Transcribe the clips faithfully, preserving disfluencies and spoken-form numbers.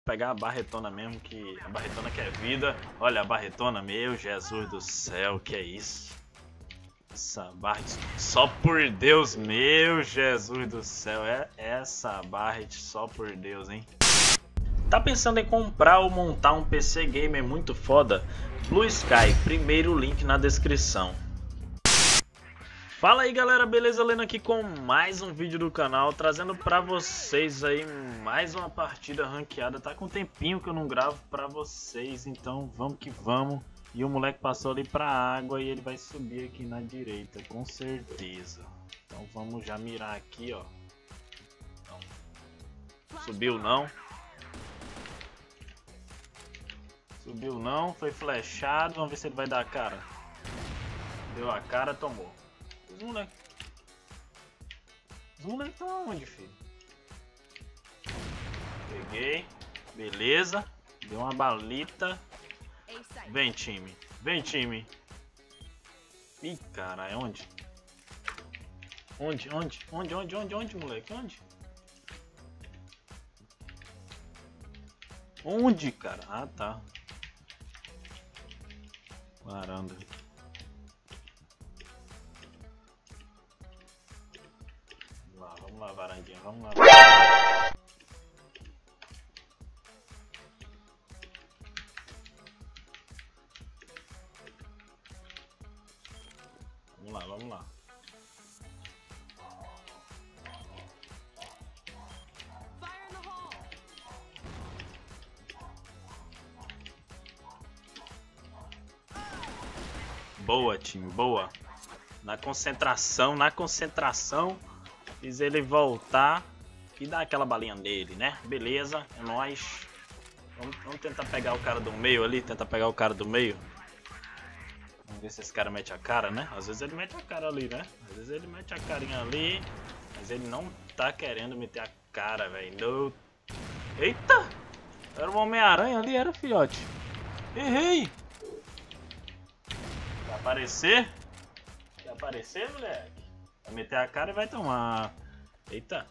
pegar a barretona mesmo, que a barretona que é vida. Olha a barretona, meu Jesus do céu, que é isso? Essa Barret, só por Deus, meu Jesus do céu, é essa Barret só por Deus, hein? Tá pensando em comprar ou montar um P C gamer muito foda? Blue Sky, primeiro link na descrição. Fala aí galera, beleza? Lendo aqui com mais um vídeo do canal, trazendo pra vocês aí mais uma partida ranqueada. Tá com um tempinho que eu não gravo pra vocês, então vamos que vamos. E o moleque passou ali pra água e ele vai subir aqui na direita, com certeza. Então vamos já mirar aqui, ó. Então, subiu não. Subiu não, foi flechado, vamos ver se ele vai dar a cara. Deu a cara, tomou. Os moleques. Os moleques estão onde, filho? Peguei. Beleza. Deu uma balita. Vem, time. Vem, time. Ih, cara, é onde? Onde? Onde? Onde? Onde? Onde? Onde, moleque? Onde? Onde, cara? Ah, tá. Varanda. Vamos lá, vamos lá, varandinha. Vamos lá. Vamos lá, vamos lá. Boa, time, boa. Na concentração, na concentração. Fiz ele voltar e dar aquela balinha nele, né? Beleza, é nóis. Vamos, vamos tentar pegar o cara do meio ali, tentar pegar o cara do meio. Vamos ver se esse cara mete a cara, né? Às vezes ele mete a cara ali, né? Às vezes ele mete a carinha ali, mas ele não tá querendo meter a cara, velho. Eita! Era o Homem-Aranha ali, era, filhote. Errei! Quer aparecer? Quer aparecer, moleque? Vai meter a cara e vai tomar. Eita!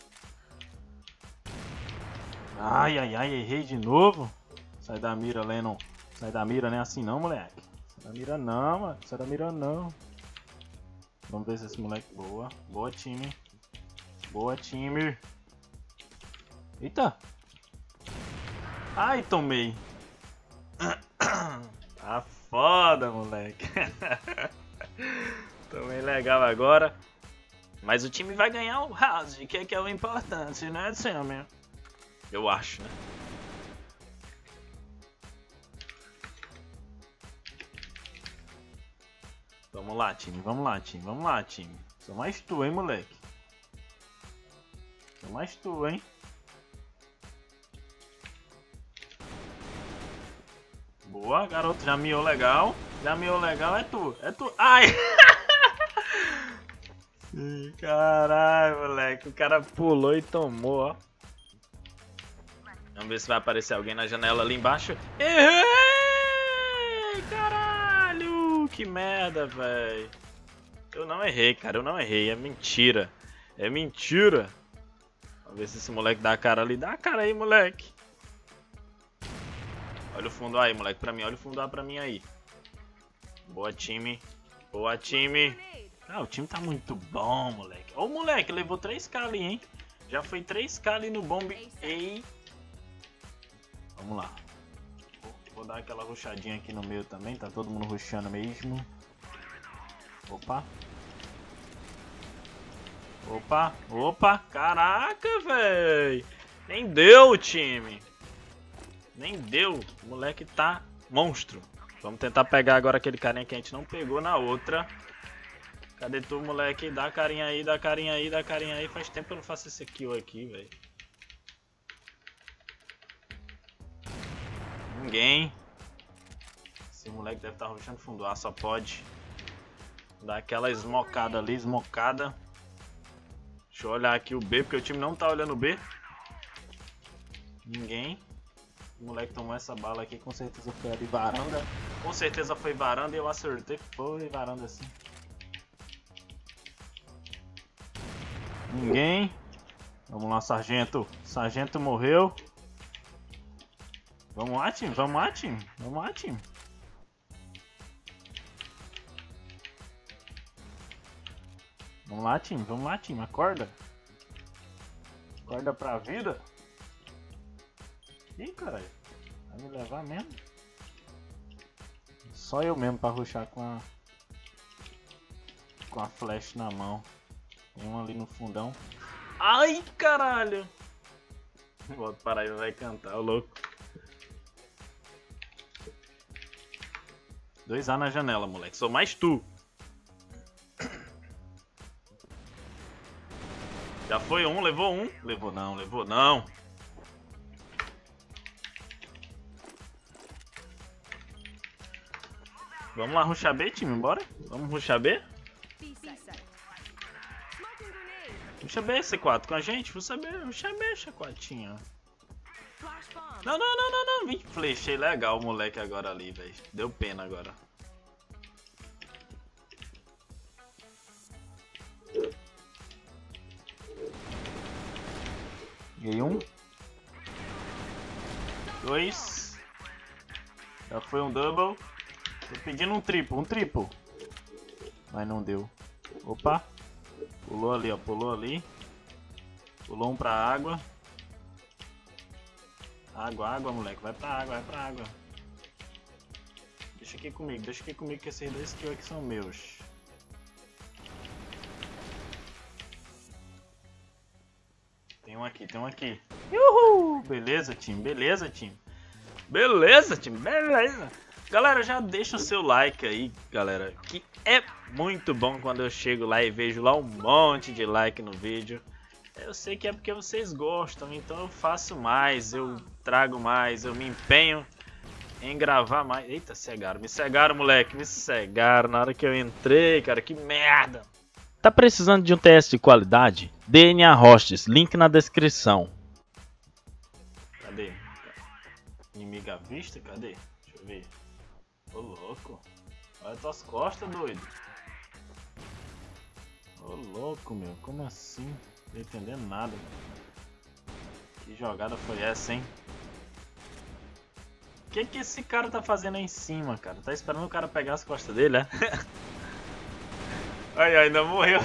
Ai, ai, ai, errei de novo. Sai da mira, Lennon. Sai da mira, não é assim não, moleque. Sai da mira não, mano. Sai da mira não. Vamos ver se esse moleque... Boa. Boa, time. Boa, time. Eita. Ai, tomei. Tá foda, moleque. Tomei legal agora. Mas o time vai ganhar o house, que é, que é o importante, né, Sam? Eu acho, né? Vamos lá, time. Vamos lá, time. Vamos lá, time. Sou mais tu, hein, moleque? Sou mais tu, hein? Boa, garoto. Já miou legal. Já miou legal. É tu. É tu. Ai! Caralho, moleque. O cara pulou e tomou, ó. Vamos ver se vai aparecer alguém na janela ali embaixo. Errei! Caralho! Que merda, velho. Eu não errei, cara. Eu não errei. É mentira. É mentira. Vamos ver se esse moleque dá a cara ali. Dá a cara aí, moleque. Olha o fundo aí, moleque. Pra mim. Olha o fundo A pra mim aí. Boa, time. Boa, time. Ah, o time tá muito bom, moleque. Ô, moleque. Levou três K ali, hein. Já foi três K ali no bomb. Ei. Vamos lá. Vou dar aquela rushadinha aqui no meio também. Tá todo mundo rushando mesmo. Opa. Opa. Opa. Caraca, velho. Nem deu, time. Nem deu. O moleque tá monstro. Vamos tentar pegar agora aquele carinha que a gente não pegou na outra. Cadê tu, moleque? Dá a carinha aí, dá a carinha aí, dá a carinha aí. Faz tempo que eu não faço esse kill aqui, velho. Ninguém. Esse moleque deve estar rushando fundo A, só pode. Dar aquela esmocada ali, esmocada. Deixa eu olhar aqui o B, porque o time não tá olhando o B. Ninguém. O moleque tomou essa bala aqui, com certeza foi ali varanda. Com certeza foi varanda e eu acertei. Foi varanda assim. Ninguém. Vamos lá, sargento. Sargento morreu. Vamos lá, time. Vamos lá, time. Vamos lá, time. Vamos lá, time. Vamos lá, time. Acorda. Acorda pra vida. Ih, caralho. Vai me levar mesmo? Só eu mesmo pra rushar com a... Com a flash na mão. Tem um ali no fundão. Ai, caralho. O outro Paraíba vai cantar, o louco. dois A na janela, moleque. Sou mais tu. Já foi um, levou um. Levou não, levou não. Vamos lá, rushar B, time, bora? Vamos rushar B? Rushar B, C quatro com a gente? Rushar B, rushar B, C quatro. Não, não, não, não, não. Vim flechei legal o moleque agora ali, velho. Deu pena agora. Ganhei um. Dois. Já foi um double. Tô pedindo um triplo, um triplo. Mas não deu. Opa. Pulou ali, ó. Pulou ali. Pulou um pra água. Água, água, moleque. Vai pra água, vai pra água. Deixa aqui comigo, deixa aqui comigo que esses dois kills aqui são meus. Tem um aqui, tem um aqui. Uhul! Beleza, time, beleza, time. Beleza, time, beleza. Galera, já deixa o seu like aí, galera. Que é muito bom quando eu chego lá e vejo lá um monte de like no vídeo. Eu sei que é porque vocês gostam, então eu faço mais, eu trago mais, eu me empenho em gravar mais. Eita, cegaram, me cegaram, moleque, me cegaram na hora que eu entrei, cara, que merda. Tá precisando de um teste de qualidade? D N A Hosts, link na descrição. Cadê? Inimiga à vista? Cadê? Deixa eu ver. Ô louco, olha tuas costas, doido. Ô louco, meu, como assim? Não tô entendendo nada. Que jogada foi essa, hein? O que que esse cara tá fazendo aí em cima, cara? Tá esperando o cara pegar as costas dele, é? Ai, ainda morreu.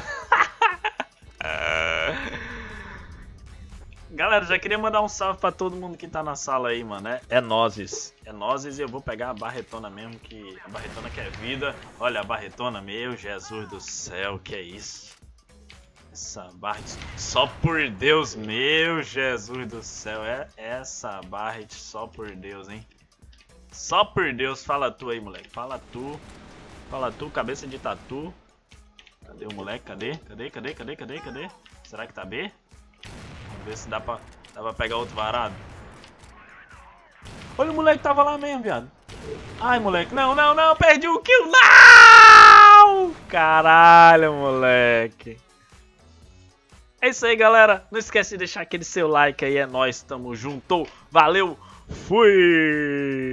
Galera, já queria mandar um salve pra todo mundo que tá na sala aí, mano. É, é nozes. É nozes e eu vou pegar a barretona mesmo, que a barretona que é vida. Olha a barretona, meu Jesus do céu, que é isso? Essa barra só por Deus, meu Jesus do céu. É essa barra só por Deus, hein? Só por Deus, fala tu aí, moleque. Fala tu. Fala tu, cabeça de tatu. Cadê o moleque? Cadê? Cadê? Cadê? Cadê? Cadê? Cadê? Será que tá B? Vamos ver se dá pra, dá pra pegar outro varado. Olha, o moleque tava lá mesmo, viado. Ai, moleque. Não, não, não. Perdi o kill. Não! Caralho, moleque. É isso aí, galera. Não esquece de deixar aquele seu like aí. É nóis. Tamo junto. Valeu. Fui!